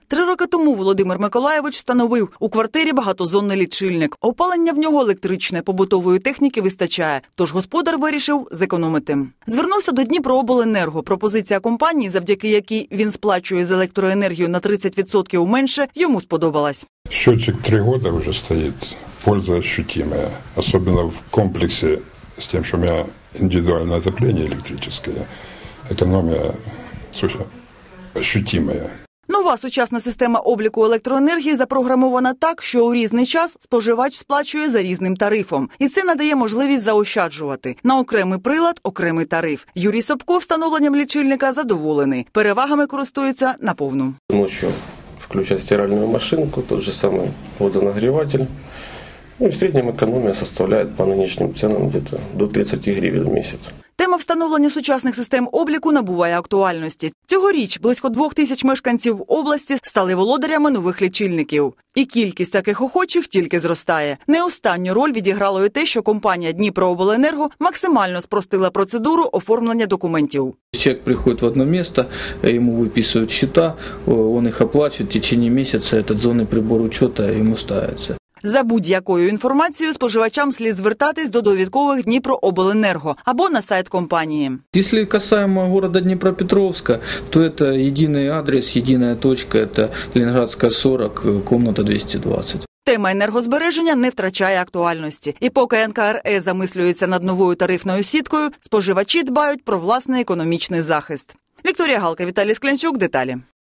3 роки тому Володимир Миколайович встановив у квартирі багатозонний лічильник. Опалення в нього електричне, побутової техніки вистачає, тож господар вирішив зекономити. Звернувся до Дніпрообленерго. Пропозиція компанії, завдяки якій він сплачує за електроенергію на 30% менше, йому сподобалась. Счетчик 3 года уже стоит, польза ощутимая, особенно в комплексе с тем, что у меня индивидуальное отопление электрическое, экономия ощутимая. Нова сучасна система обліку електроенергії запрограмована так, що у різний час споживач сплачує за різним тарифом. І це надає можливість заощаджувати. На окремий прилад – окремий тариф. Юрій Собко встановленням лічильника задоволений. Перевагами користується наповну. Ночью включать стиральную машинку, тот же самый водонагреватель. И в среднем экономия составляет по нынешним ценам где-то до 30 гривен в месяц. Тема встановлення сучасних систем обліку набуває актуальності. Цьогоріч близько 2000 мешканців області стали володарями нових лічильників. І кількість таких охочих тільки зростає. Не останню роль відіграло і те, що компанія Дніпрообленерго максимально спростила процедуру оформлення документів. Человек приходит в одно место, ему выписывают счета, он их оплачивает, в течение месяца этот зонный прибор учета ему ставится. За будь-якою інформацією споживачам слід звертатись до довідкових Дніпрообленерго або на сайт компанії. Если касаемо города Днепропетровска, то это единый адрес, единая точка, это Ленинградская 40, комната 220. Тема енергозбереження не втрачає актуальності. І поки НКРЕ замислюється над новою тарифною сіткою, споживачі дбають про власний економічний захист. Вікторія Галка, Віталій Склянчук. Деталі.